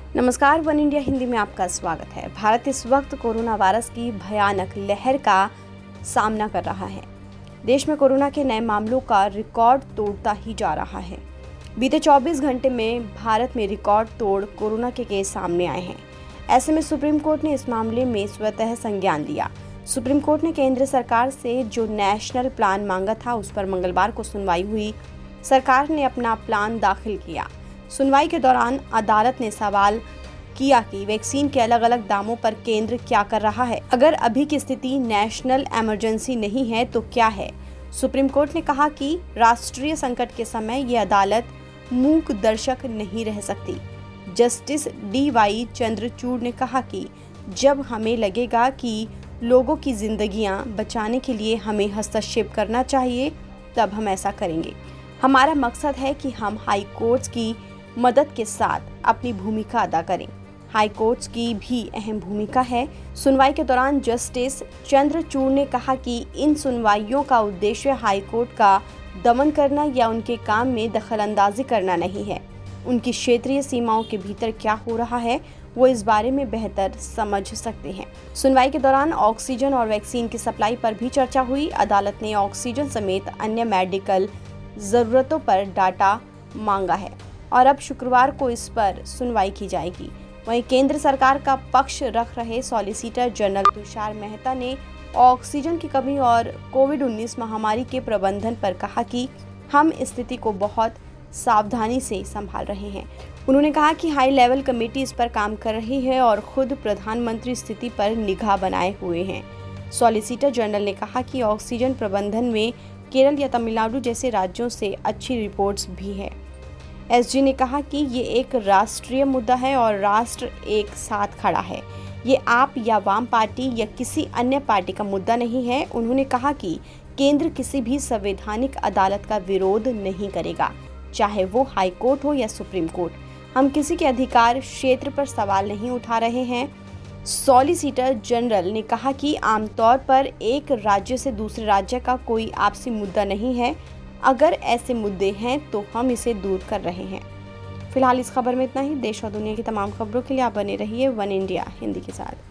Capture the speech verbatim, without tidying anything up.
नमस्कार, one India Hindi में आपका स्वागत है। भारत इस वक्त कोरोना वायरस की भयानक लहर का सामना कर रहा है। देश में कोरोना के नए मामलों का रिकॉर्ड तोड़ता ही जा रहा है। बीते चौबीस घंटे में भारत में रिकॉर्ड तोड़ कोरोना के केस सामने आए हैं। ऐसे में सुप्रीम कोर्ट ने इस मामले में स्वतः संज्ञान लिया। सुप्रीम कोर्ट ने केंद्र सरकार से जो नेशनल प्लान मांगा था, उस पर मंगलवार को सुनवाई हुई। सरकार ने अपना प्लान दाखिल किया। सुनवाई के दौरान अदालत ने सवाल किया कि वैक्सीन के अलग अलग दामों पर केंद्र क्या कर रहा है। अगर अभी की स्थिति नेशनल इमरजेंसी नहीं है तो क्या है। सुप्रीम कोर्ट ने कहा कि राष्ट्रीय संकट के समय ये अदालत मूक दर्शक नहीं रह सकती। जस्टिस डी वाई चंद्रचूड़ ने कहा कि जब हमें लगेगा कि लोगों की जिंदगियां बचाने के लिए हमें हस्तक्षेप करना चाहिए, तब हम ऐसा करेंगे। हमारा मकसद है कि हम हाई कोर्ट्स की मदद के साथ अपनी भूमिका अदा करें। हाई कोर्ट्स की भी अहम भूमिका है। सुनवाई के दौरान जस्टिस चंद्रचूड़ ने कहा कि इन सुनवाइयों का उद्देश्य हाई कोर्ट का दमन करना या उनके काम में दखलंदाजी करना नहीं है। उनकी क्षेत्रीय सीमाओं के भीतर क्या हो रहा है, वो इस बारे में बेहतर समझ सकते हैं। सुनवाई के दौरान ऑक्सीजन और वैक्सीन की सप्लाई पर भी चर्चा हुई। अदालत ने ऑक्सीजन समेत अन्य मेडिकल जरूरतों पर डाटा मांगा है और अब शुक्रवार को इस पर सुनवाई की जाएगी। वहीं केंद्र सरकार का पक्ष रख रहे सॉलिसिटर जनरल तुषार मेहता ने ऑक्सीजन की कमी और कोविड उन्नीस महामारी के प्रबंधन पर कहा कि हम स्थिति को बहुत सावधानी से संभाल रहे हैं। उन्होंने कहा कि हाई लेवल कमेटी इस पर काम कर रही है और खुद प्रधानमंत्री स्थिति पर निगाह बनाए हुए हैं। सॉलिसिटर जनरल ने कहा कि ऑक्सीजन प्रबंधन में केरल या तमिलनाडु जैसे राज्यों से अच्छी रिपोर्ट्स भी है। एसजी ने कहा कि ये एक राष्ट्रीय मुद्दा है और राष्ट्र एक साथ खड़ा है। ये आप या वाम पार्टी या किसी अन्य पार्टी का मुद्दा नहीं है। उन्होंने कहा कि केंद्र किसी भी संवैधानिक अदालत का विरोध नहीं करेगा, चाहे वो हाई कोर्ट हो या सुप्रीम कोर्ट। हम किसी के अधिकार क्षेत्र पर सवाल नहीं उठा रहे हैं। सॉलिसिटर जनरल ने कहा कि आमतौर पर एक राज्य से दूसरे राज्य का कोई आपसी मुद्दा नहीं है। अगर ऐसे मुद्दे हैं तो हम इसे दूर कर रहे हैं। फिलहाल इस खबर में इतना ही। देश और दुनिया की तमाम खबरों के लिए आप बने रहिए वन इंडिया हिंदी के साथ।